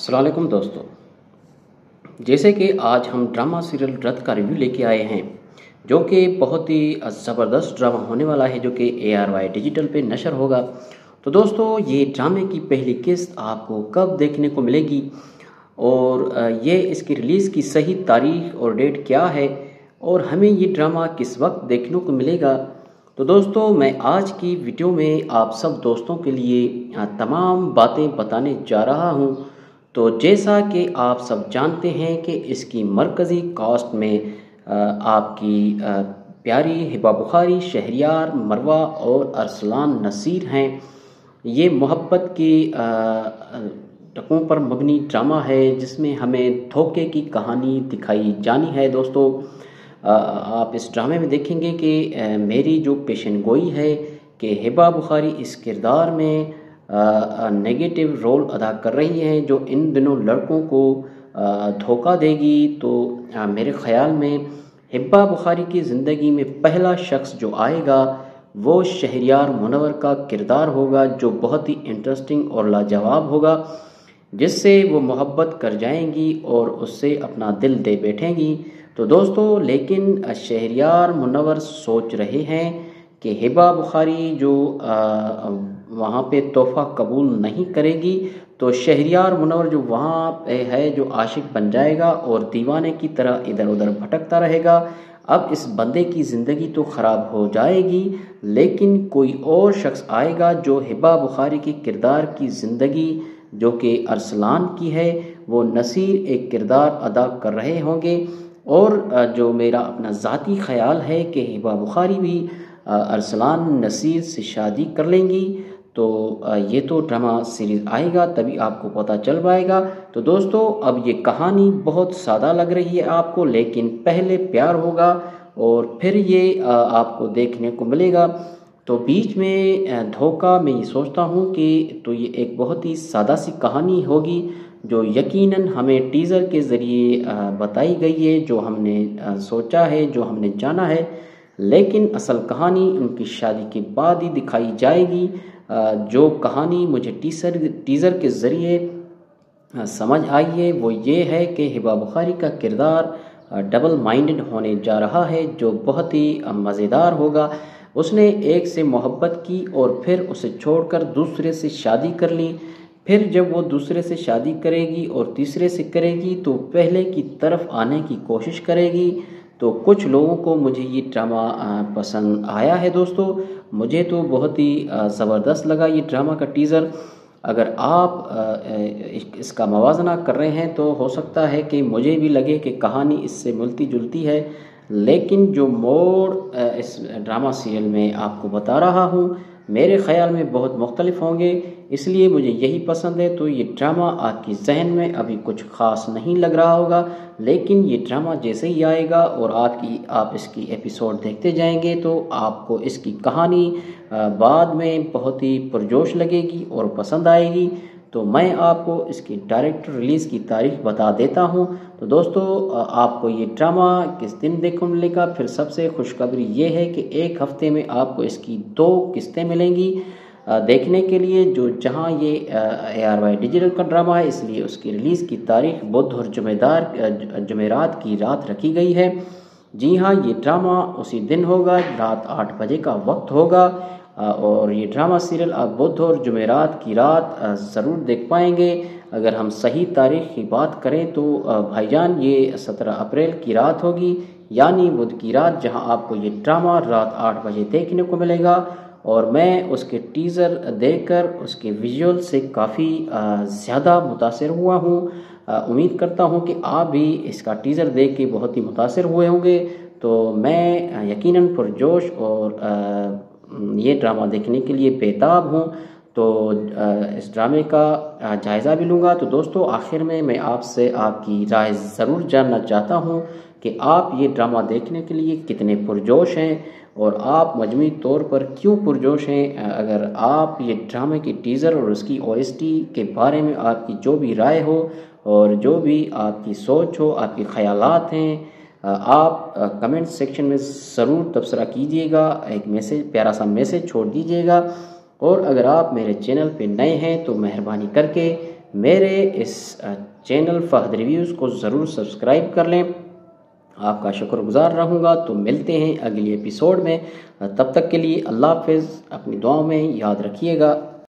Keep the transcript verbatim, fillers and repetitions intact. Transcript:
अस्सलाम वालेकुम दोस्तों, जैसे कि आज हम ड्रामा सीरियल रद्द का रिव्यू लेके आए हैं जो कि बहुत ही ज़बरदस्त ड्रामा होने वाला है जो कि ए आर वाई डिजिटल पे नशर होगा। तो दोस्तों, ये ड्रामे की पहली किस्त आपको कब देखने को मिलेगी और ये इसकी रिलीज़ की सही तारीख और डेट क्या है और हमें ये ड्रामा किस वक्त देखने को मिलेगा। तो दोस्तों, मैं आज की वीडियो में आप सब दोस्तों के लिए तमाम बातें बताने जा रहा हूँ। तो जैसा कि आप सब जानते हैं कि इसकी मरकज़ी कास्ट में आपकी प्यारी हिबा बुखारी, शहरियार, मरवा और अरसलान नसीर हैं। ये मोहब्बत की टकों पर मबनी ड्रामा है जिसमें हमें धोखे की कहानी दिखाई जानी है। दोस्तों, आप इस ड्रामे में देखेंगे कि मेरी जो पेशन गोई है कि हिबा बुखारी इस किरदार में नेगेटिव रोल अदा कर रही हैं जो इन दिनों लड़कों को धोखा देगी। तो आ, मेरे ख़्याल में हिबा बुखारी की ज़िंदगी में पहला शख्स जो आएगा वो शहरियार मुनव्वर का किरदार होगा जो बहुत ही इंटरेस्टिंग और लाजवाब होगा, जिससे वो मोहब्बत कर जाएंगी और उससे अपना दिल दे बैठेंगी। तो दोस्तों, लेकिन शहरियार मुनव्वर सोच रहे हैं कि हिबा बुखारी जो आ, वहाँ पे तोहफ़ा कबूल नहीं करेगी तो शहरियार मुनव्वर जो वहाँ पे है जो आशिक बन जाएगा और दीवाने की तरह इधर उधर भटकता रहेगा। अब इस बंदे की ज़िंदगी तो ख़राब हो जाएगी, लेकिन कोई और शख्स आएगा जो हिबा बुखारी की किरदार की ज़िंदगी जो कि अरसलान की है वो नसीर एक किरदार अदा कर रहे होंगे। और जो मेरा अपना ज़ाती ख़याल है कि हिबा बुखारी भी अरसलान नसीर से शादी कर लेंगी। तो ये तो ड्रामा सीरीज़ आएगा तभी आपको पता चल पाएगा। तो दोस्तों, अब ये कहानी बहुत सादा लग रही है आपको, लेकिन पहले प्यार होगा और फिर ये आपको देखने को मिलेगा। तो बीच में धोखा मैं ये सोचता हूँ कि तो ये एक बहुत ही सादा सी कहानी होगी जो यकीनन हमें टीज़र के ज़रिए बताई गई है, जो हमने सोचा है, जो हमने जाना है, लेकिन असल कहानी उनकी शादी के बाद ही दिखाई जाएगी। जो कहानी मुझे टीज़र टीज़र के ज़रिए समझ आई है वो ये है कि हिबा बुखारी का किरदार डबल माइंडेड होने जा रहा है जो बहुत ही मज़ेदार होगा। उसने एक से मोहब्बत की और फिर उसे छोड़कर दूसरे से शादी कर ली। फिर जब वो दूसरे से शादी करेगी और तीसरे से करेगी तो पहले की तरफ आने की कोशिश करेगी। तो कुछ लोगों को मुझे ये ड्रामा पसंद आया है। दोस्तों, मुझे तो बहुत ही ज़बरदस्त लगा ये ड्रामा का टीज़र। अगर आप इसका मवाजना कर रहे हैं तो हो सकता है कि मुझे भी लगे कि कहानी इससे मिलती जुलती है, लेकिन जो मोड़ इस ड्रामा सीरियल में आपको बता रहा हूँ मेरे ख़्याल में बहुत मुख्तलिफ होंगे, इसलिए मुझे यही पसंद है। तो ये ड्रामा आपकी जहन में अभी कुछ ख़ास नहीं लग रहा होगा, लेकिन ये ड्रामा जैसे ही आएगा और आपकी आप इसकी एपिसोड देखते जाएंगे तो आपको इसकी कहानी बाद में बहुत ही पुरजोश लगेगी और पसंद आएगी। तो मैं आपको इसकी डायरेक्ट रिलीज़ की तारीख बता देता हूँ। तो दोस्तों, आपको ये ड्रामा किस दिन देखने को मिलेगा? फिर सबसे खुशखबरी ये है कि एक हफ़्ते में आपको इसकी दो किस्तें मिलेंगी देखने के लिए, जो जहाँ ये ए आर वाई डिजिटल का ड्रामा है इसलिए उसकी रिलीज़ की तारीख बुध और जुमेदार जुमेरात की रात रखी गई है। जी हाँ, ये ड्रामा उसी दिन होगा, रात आठ बजे का वक्त होगा और ये ड्रामा सीरियल आप बुध और जुमेरात की रात ज़रूर देख पाएंगे। अगर हम सही तारीख की बात करें तो भाईजान ये सत्रह अप्रैल की रात होगी, यानी बुध की रात, जहां आपको ये ड्रामा रात आठ बजे देखने को मिलेगा। और मैं उसके टीज़र देखकर उसके विजुअल से काफ़ी ज़्यादा मुतासिर हुआ हूँ। उम्मीद करता हूँ कि आप भी इसका टीज़र देख के बहुत ही मुतासिर हुए होंगे। तो मैं यकीनन पुरजोश और ये ड्रामा देखने के लिए बेताब हूँ। तो इस ड्रामे का जायज़ा भी लूँगा। तो दोस्तों, आखिर में मैं आपसे आपकी राय ज़रूर जानना चाहता हूँ कि आप ये ड्रामा देखने के लिए कितने पुरजोश हैं और आप मजमूई तौर पर क्यों पुरजोश हैं। अगर आप ये ड्रामे की टीज़र और उसकी ओ एस टी के बारे में आपकी जो भी राय हो और जो भी आपकी सोच हो, आपके ख़यालात हैं, आप कमेंट सेक्शन में ज़रूर तबसरा कीजिएगा, एक मैसेज प्यारा सा मैसेज छोड़ दीजिएगा। और अगर आप मेरे चैनल पे नए हैं तो मेहरबानी करके میرے اس چینل فہد ریویوز کو ضرور سبسکرائب کر لیں، آپ کا شکر گزار رہوں گا۔ تو ملتے ہیں اگلی ایپیسوڈ میں، تب تک کے لیے اللہ حافظ، اپنی دعاؤں میں یاد رکھیے گا۔